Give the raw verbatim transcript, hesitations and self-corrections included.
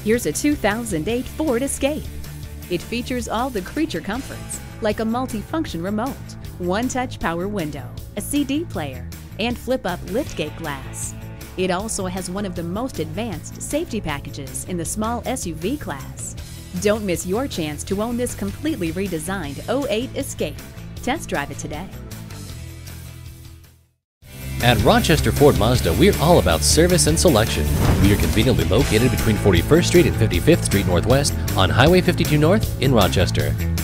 Here's a two thousand eight Ford Escape. It features all the creature comforts, like a multifunction remote, one-touch power window, a C D player, and flip-up liftgate glass. It also has one of the most advanced safety packages in the small S U V class. Don't miss your chance to own this completely redesigned oh eight Escape. Test drive it today. At Rochester Ford Mazda, we're all about service and selection. We are conveniently located between forty-first Street and fifty-fifth Street Northwest on Highway fifty-two North in Rochester.